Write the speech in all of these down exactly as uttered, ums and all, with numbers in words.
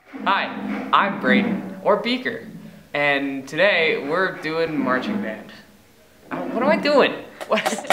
Hi, I'm Braden, or Beaker, and today we're doing marching band. Uh, What am I doing? What?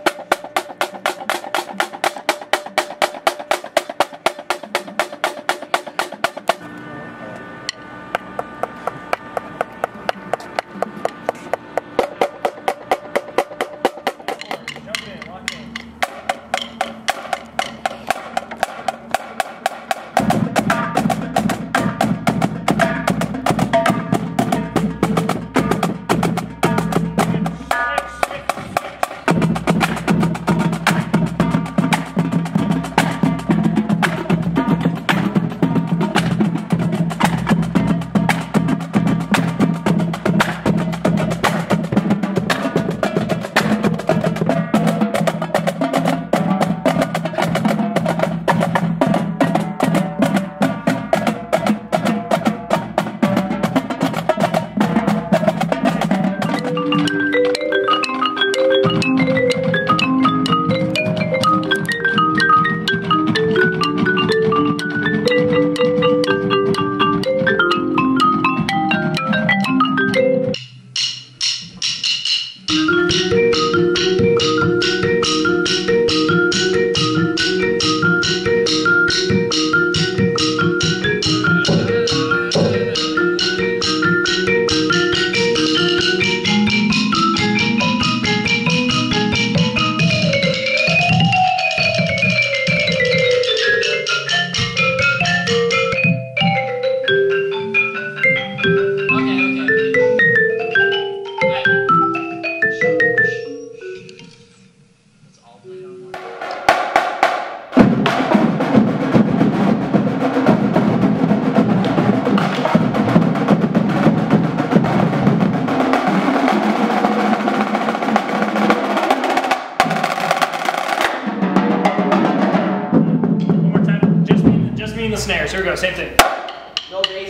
The snares. Here we go. Same thing. No bass.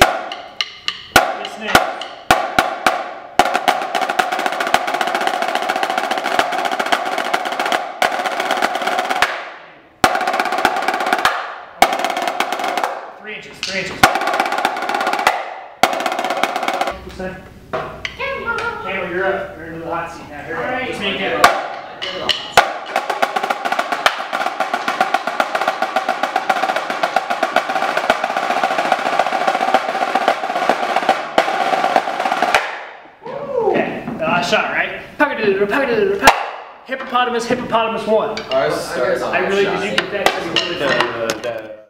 Just snare. Three inches. Three inches. Campbell, you're up. You're into the hot seat now. Here we go. Just me and Campbell. Last shot, right? Hippopotamus, hippopotamus one. Ours starts on I really shot. did you get that?